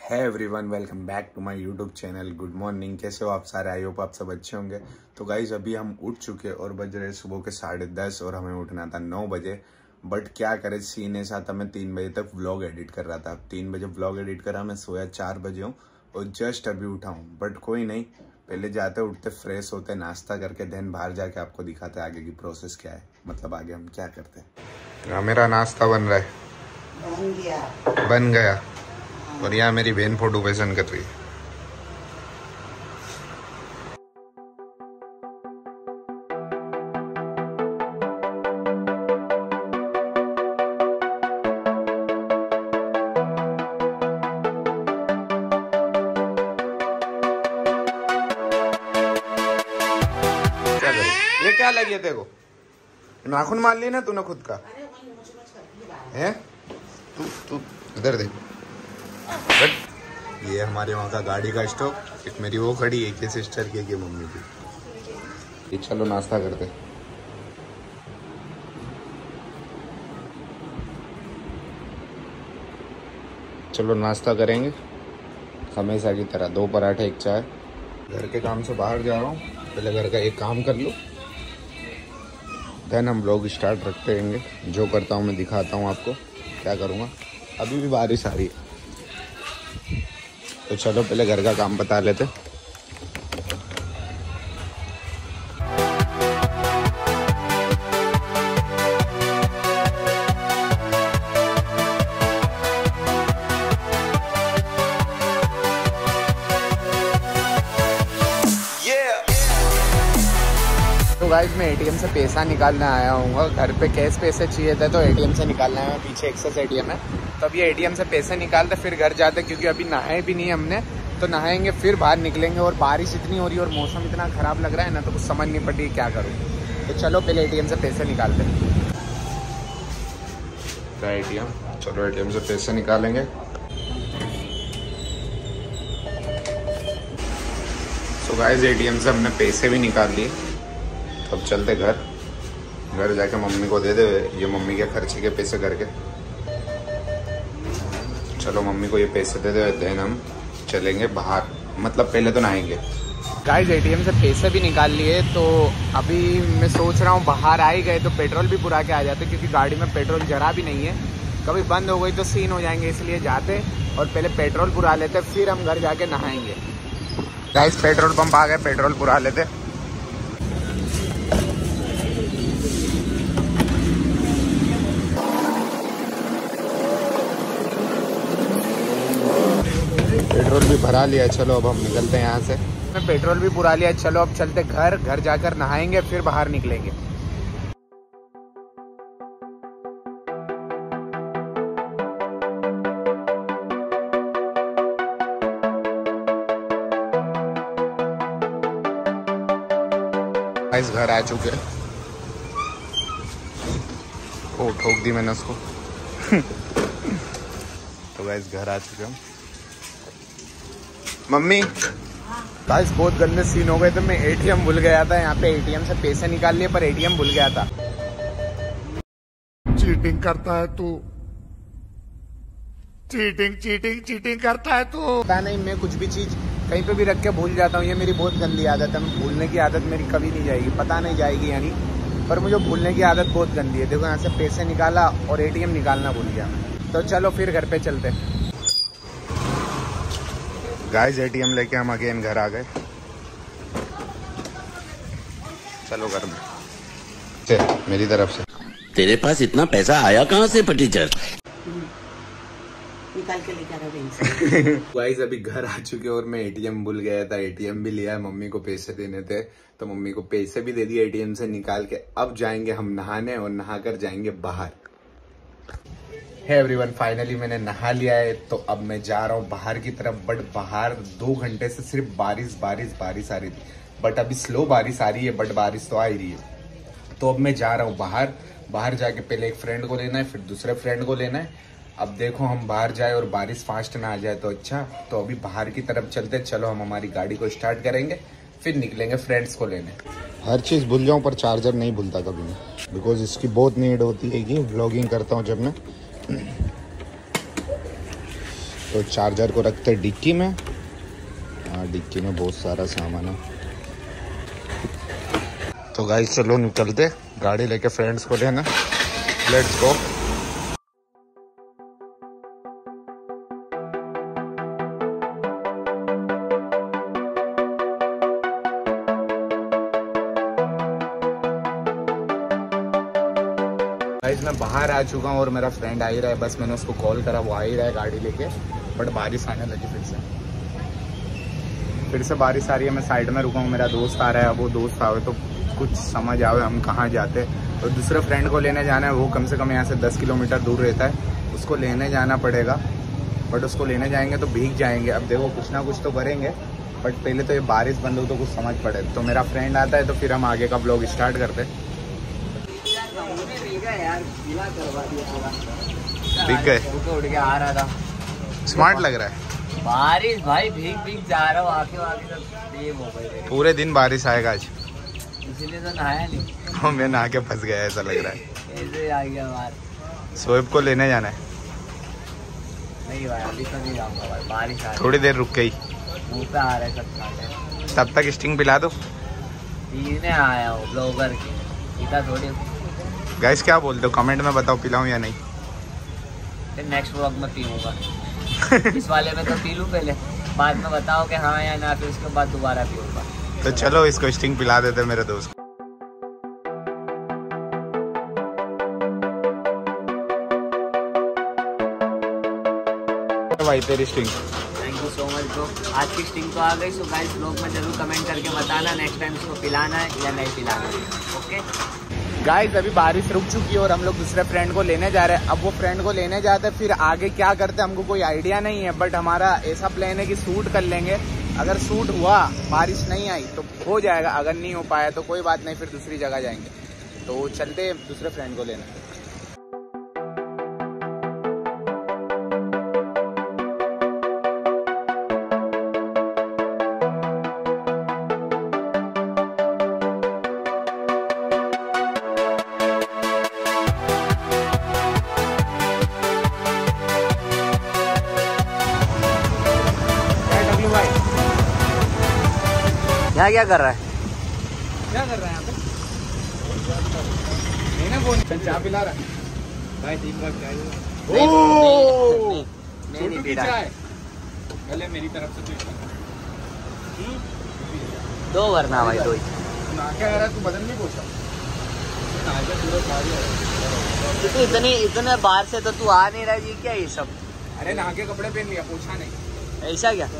है everyone, welcome back to my YouTube channel. Good morning, कैसे हो आप सारे? आई होप आप सब अच्छे होंगे। तो गाइज अभी हम उठ चुके और बज रहे सुबह के 10:30 और हमें उठना था 9 बजे। बट क्या करे, सीन ऐसा था, मैं 3 बजे तक व्लॉग एडिट कर रहा था। 3 बजे व्लॉग एडिट करा, मैं सोया 4 बजे हूँ और जस्ट अभी उठा हूँ। बट कोई नहीं, पहले जाते उठते फ्रेश होते नाश्ता करके देन बाहर जाके आपको दिखाते आगे की प्रोसेस क्या है, मतलब आगे हम क्या करते हैं। मेरा नाश्ता बन रहा है, बन गया। और यहाँ मेरी बहन फोटो पसंद कर रही है। क्या करे, ये क्या लगी है तेरे को? नाखून मार ली ना तूने खुद का है? तू इधर देख। ये हमारे वहाँ का गाड़ी का स्टॉक। एक मेरी वो खड़ी है, एक सिस्टर की, एक मम्मी की। चलो नाश्ता करते। चलो नाश्ता करेंगे हमेशा की तरह, 2 पराठे 1 चाय। घर के काम से बाहर जा रहा हूँ, पहले घर का एक काम कर लो देन हम लोग स्टार्ट रखते रहेंगे। जो करता हूँ मैं दिखाता हूँ आपको क्या करूँगा। अभी भी बारिश आ रही है तो चलो पहले घर का काम बता लेते। तो गाइस मैं एटीएम से पैसा निकालने आया हूँ। घर पे कैश पैसे चाहिए थे तो एटीएम से निकालना है। पीछे एक्सेस एटीएम है तो अभी एटीएम से पैसे निकालते फिर घर जाते, क्योंकि अभी नहाए भी नहीं हमने। तो नहाएंगे फिर बाहर निकलेंगे। और बारिश इतनी हो रही है और मौसम इतना ख़राब लग रहा है ना, तो कुछ समझ नहीं पड़ रही क्या करूँ। तो चलो पहले एटीएम से पैसे निकालते हैं। एटीएम, चलो एटीएम से पैसे निकालेंगे। तो गाइस एटीएम से हमने पैसे भी निकाल लिए। अब चलते घर जाके मम्मी को दे दे, ये मम्मी के खर्चे के पैसे करके। चलो मम्मी को ये पैसे दे दे, देन हम चलेंगे बाहर, मतलब पहले तो नहाएंगे। गाइस एटीएम से पैसे भी निकाल लिए। तो अभी मैं सोच रहा हूँ बाहर आ ही गए तो पेट्रोल भी पुरा के आ जाते, क्योंकि गाड़ी में पेट्रोल जरा भी नहीं है। कभी बंद हो गई तो सीन हो जाएंगे, इसलिए जाते और पहले पेट्रोल पुरा लेते, फिर हम घर जाके नहाएंगे। गाइस पेट्रोल पंप आ गए, पेट्रोल पुरा लेते। पेट्रोल भी भरा लिया, चलो अब हम निकलते हैं यहाँ से। मैं पेट्रोल भी पुरा लिया, चलो अब चलते घर जाकर नहाएंगे फिर बाहर निकलेंगे। गाइस घर आ चुके हैं। ओ ठोक दी मैंने उसको। तो गाइस घर आ चुके हैं मम्मी। गाइस बहुत गंदे सीन हो गए थे। मैं एटीएम भूल गया था, यहाँ पे एटीएम से पैसे निकाल लिए पर एटीएम भूल गया था। चीटिंग करता है तू, चीटिंग करता है तू। पता नहीं, मैं कुछ भी चीज कहीं पे भी रख के भूल जाता हूँ। ये मेरी बहुत गंदी आदत है। मैं भूलने की आदत मेरी कभी नहीं जाएगी, पता नहीं जाएगी यानी, पर मुझे भूलने की आदत बहुत गंदी है। देखो यहाँ से पैसे निकाला और एटीएम निकालना भूल गया। तो चलो फिर घर पे चलते। गाइस एटीएम लेके हम अगेन घर आ गए। चलो घर में से मेरी तरफ से। तेरे पास इतना पैसा आया कहाँ से पटीचर? निकाल के लेकर आ रहे। गाइस अभी घर आ चुके और मैं एटीएम भूल गया था। एटीएम भी लिया, मम्मी को पैसे देने थे तो मम्मी को पैसे भी दे दिए एटीएम से निकाल के। अब जाएंगे हम नहाने और नहाकर जाएंगे बाहर। है एवरीवन, फाइनली मैंने नहा लिया है। तो अब मैं जा रहा हूँ बाहर की तरफ। बट बाहर 2 घंटे से सिर्फ बारिश आ रही थी। बट अभी स्लो बारिश आ रही है, बट बारिश तो आ ही रही है। तो अब मैं जा रहा हूँ बाहर जाके पहले एक फ्रेंड को लेना है, फिर दूसरे फ्रेंड को लेना है। अब देखो हम बाहर जाए और बारिश फास्ट ना आ जाए तो अच्छा। तो अभी बाहर की तरफ चलते। चलो हम हमारी गाड़ी को स्टार्ट करेंगे, फिर निकलेंगे फ्रेंड्स को लेने। हर चीज़ भूल जाऊँ पर चार्जर नहीं भूलता कभी मैं, बिकॉज इसकी बहुत नीड होती है। व्लॉगिंग करता हूँ जब मैं। तो चार्जर को रखते डिक्की में। हाँ, डिक्की में बहुत सारा सामान है। तो गाइस चलो निकलते, गाड़ी लेके फ्रेंड्स को लेना। Let's go. गाइस मैं बाहर आ चुका हूँ और मेरा फ्रेंड आ ही रहा है। बस मैंने उसको कॉल करा, वो आ ही रहा है गाड़ी लेके। बट बारिश आने लगी फिर से बारिश आ रही है। मैं साइड में रुका हूँ, मेरा दोस्त आ रहा है। वो दोस्त आवे तो कुछ समझ आवे हम कहाँ जाते। तो दूसरे फ्रेंड को लेने जाना है, वो कम से कम यहाँ से 10 किलोमीटर दूर रहता है। उसको लेने जाना पड़ेगा। बट उसको लेने जाएंगे तो भीग जाएंगे। अब देखो कुछ ना कुछ तो करेंगे, बट पहले तो ये बारिश बंद हो तो कुछ समझ पड़े। तो मेरा फ्रेंड आता है तो फिर हम आगे का ब्लॉग स्टार्ट करते। भीग गए, उड़ के आ रहा था। स्मार्ट लग रहा है। बारिश भाई, भीग जा रहा हूँ। आके सब सेम हो गए। पूरे दिन बारिश आएगा आज, इसीलिए तो नहाया नहीं। मैं नहा के फंस गया ऐसा लग रहा है। ऐसे आ गया बाहर। शोएब को लेने जाना है। नहीं भाई, अभी तो नहीं जाऊंगा भाई, बारिश आ रही। थोड़ी देर रुक गई, मुँह पे आ रहा है सब खाते। तब तक स्टिंग पिला दो। पीने आया हूँ ब्लॉगर की, पीता थोड़ी। गाइस क्या बोलते हो, कमेंट में बताओ पिलाऊं या नहीं। फिर नेक्स्ट व्लॉग में पीऊंगा। इस वाले में तो पी लूँ पहले, बाद में बताओ कि हाँ या ना, फिर उसके बाद दोबारा पीऊंगा। तो चलो इसको स्टिंग पिला देते मेरे दोस्त। भाई तेरी Sting. Thank you so much bro. आज की स्टिंग तो आ गई। सो गाइस ब्लॉग में जरूर कमेंट करके बताना नेक्स्ट टाइम इसको पिलाना है या नहीं पिलाना है। ओके गाइस अभी बारिश रुक चुकी है और हम लोग दूसरे फ्रेंड को लेने जा रहे हैं। अब वो फ्रेंड को लेने जाते हैं, फिर आगे क्या करते हैं हमको कोई आइडिया नहीं है। बट हमारा ऐसा प्लान है कि शूट कर लेंगे। अगर शूट हुआ, बारिश नहीं आई तो हो जाएगा। अगर नहीं हो पाया तो कोई बात नहीं, फिर दूसरी जगह जाएंगे। तो चलते दूसरे फ्रेंड को लेने। यहाँ क्या कर रहा है? क्या कर रहा है यहाँ पे? चाय पिला रहा है भाई। 3 बार चाय नहीं पी रहा। पहले मेरी तरफ से दो वरना भाई, दो ही। क्या रहा है तू, बदन नहीं पूछा। तू इतने बाहर से तो तू आ नहीं रहा जी, क्या ये सब? अरे नहा के कपड़े पहन लिया, पूछा नहीं। ऐसा क्या?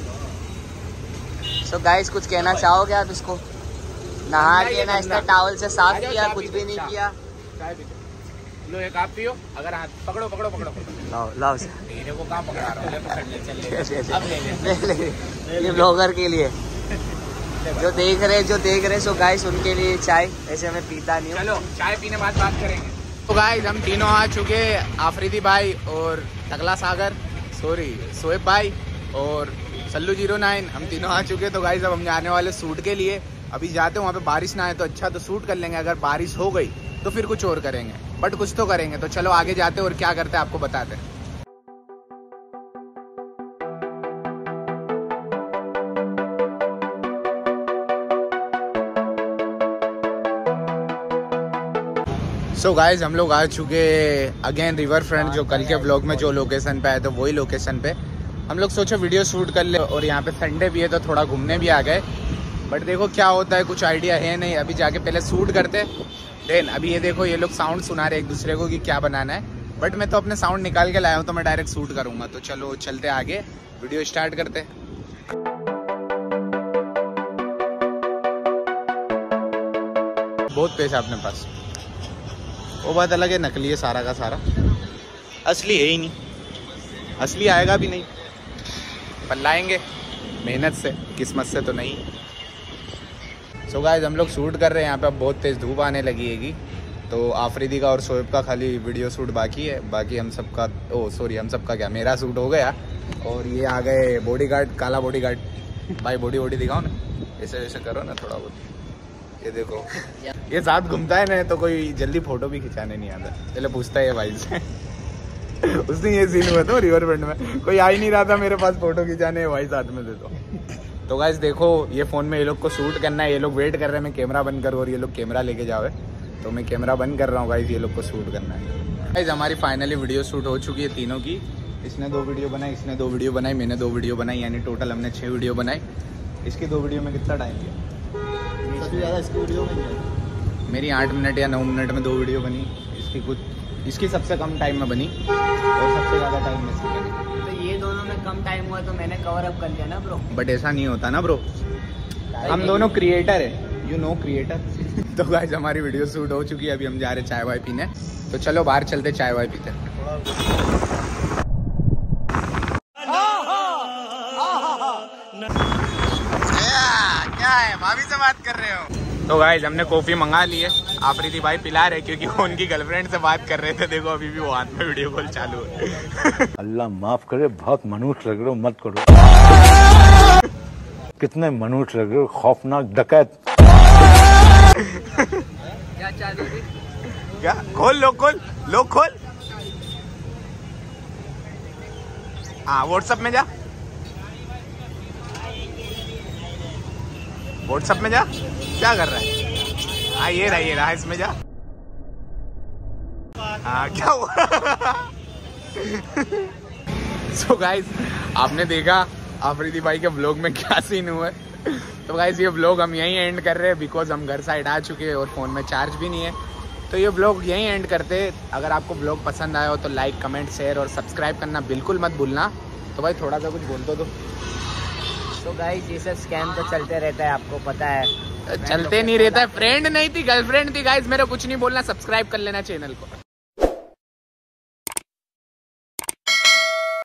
सो गाइस कुछ कहना चाहोगे आप इसको? नहा के ना इसका टॉवल से साफ किया, कुछ भी नहीं किया। चाय पी लो, एक आप पियो। अगर हाथ पकड़ो पकड़ो पकड़ो लाओ लाओ से। मेरे को कहाँ पकड़ा रहा हूँ, ले पकड़ ले, चल ले। अब ले ये ब्लॉगर के लिए जो देख रहे सो गाइस उनके लिए चाय। ऐसे मैं पीता नहीं हूँ। चलो चाय पीने बाद बात करेंगे। तो गाइस हम तीनों आ चुके, आफरीदी भाई और टकला सागर, सॉरी शोएब भाई और सल्लू 09। हम तीनों आ चुके। तो गाइस अब हम जाने वाले शूट के लिए। अभी जाते वहाँ पे बारिश ना आए तो अच्छा, तो शूट कर लेंगे। अगर बारिश हो गई तो फिर कुछ और करेंगे, बट कुछ तो करेंगे। तो चलो आगे जाते और क्या करते हैं आपको बताते हैं। सो गाइज हम लोग आ चुके अगेन रिवर फ्रंट, जो कल के ब्लॉग में जो लोकेशन पे आए तो वही लोकेशन पे हम लोग सोचे वीडियो शूट कर ले। और यहाँ पे संडे भी है तो थोड़ा घूमने भी आ गए। बट देखो क्या होता है, कुछ आइडिया है नहीं। अभी जाके पहले शूट करते देन। अभी ये देखो ये लोग साउंड सुना रहे एक दूसरे को कि क्या बनाना है। बट मैं तो अपने साउंड निकाल के लाया हूँ तो मैं डायरेक्ट शूट करूँगा। तो चलो चलते आगे, वीडियो स्टार्ट करते। बहुत पैसा अपने पास, वो बात अलग है। नकली है सारा का सारा, असली है ही नहीं। असली आएगा भी नहीं, पर लाएंगे मेहनत से, किस्मत से तो नहीं। सो गाइस हम लोग शूट कर रहे हैं यहाँ पे। अब बहुत तेज़ धूप आने लगी हैगी। तो आफरीदी का और शोएब का खाली वीडियो शूट बाकी है। बाकी हम सबका हम सबका क्या, मेरा शूट हो गया। और ये आ गए बॉडीगार्ड, काला बॉडीगार्ड। भाई बॉडी दिखाओ ना, ऐसे वैसे करो ना थोड़ा बहुत। ये देखो ये साथ घूमता है ना तो कोई जल्दी फोटो भी खिंचाने नहीं आता। चलो पूछता है भाई से। उसने ये सीन हुआ था रिवर फ्रंट में, कोई आ ही नहीं रहा था मेरे पास फोटो खिंचाने, भाई साथ में दे दो। तो गाइस देखो ये फोन में ये लोग को शूट करना है, ये लोग वेट कर रहे हैं मैं कैमरा बंद करूँ और ये लोग कैमरा लेके जावे, तो मैं कैमरा बंद कर रहा हूँ गाइस, ये लोग को शूट करना है। गाइस हमारी फाइनली वीडियो शूट हो चुकी है तीनों की, इसने 2 वीडियो बनाई, इसने 2 वीडियो बनाई, मैंने 2 वीडियो बनाई, यानी टोटल हमने 6 वीडियो बनाई। इसकी 2 वीडियो में कितना टाइम लिया? सबसे ज़्यादा इसकी वीडियो में मेरी 8 मिनट या 9 मिनट में 2 वीडियो बनी, इसकी सबसे कम टाइम में बनी और सबसे ज़्यादा टाइम में इसकी बनी। तो ये दोनों में कम टाइम हुआ तो मैंने कवर अप कर लिया ना ब्रो। बट ऐसा नहीं होता ना ब्रो, हम दोनों क्रिएटर है, यू नो क्रिएटर। तो गाइस हमारी वीडियो शूट हो चुकी है, अभी हम जा रहे चाय वाय पीने, तो चलो बाहर चलते चाय वाय पीते। क्या है, भाभी से बात कर रहे हो? तो गाइस हमने कॉफी मंगा ली है, आफरीदी भाई पिला रहे क्योंकि वो उनकी गर्लफ्रेंड से बात कर रहे थे। देखो अभी भी वो हाथ में वीडियो कॉल चालू है। अल्लाह माफ करे, बहुत मनुष्य लग रहे हो, मत करो। कितने मनुष्य लग रहे हो, खौफनाक डकैत। क्या चालू है? क्या? खोल लो, खोल लो, खोल। हाँ व्हाट्सएप में जा, व्हाट्सएप में जा। क्या कर रहा है? हाँ ये रहा इसमें जा। हाँ क्या हुआ? सो गाइस आपने देखा आफरीदी भाई के व्लॉग में क्या सीन हुआ है। तो गाइस ये व्लॉग हम यहीं एंड कर रहे हैं बिकॉज हम घर साइड आ चुके हैं और फ़ोन में चार्ज भी नहीं है, तो ये व्लॉग यहीं एंड करते हैं। अगर आपको व्लॉग पसंद आया हो तो लाइक, कमेंट, शेयर और सब्सक्राइब करना बिल्कुल मत भूलना। तो भाई थोड़ा सा कुछ बोल दो। तो गाइस ये सब स्कैम तो चलते रहता है, आपको पता है। चलते नहीं रहता है, फ्रेंड नहीं थी गर्लफ्रेंड थी गाइस, मेरा कुछ नहीं बोलना, सब्सक्राइब कर लेना चैनल को।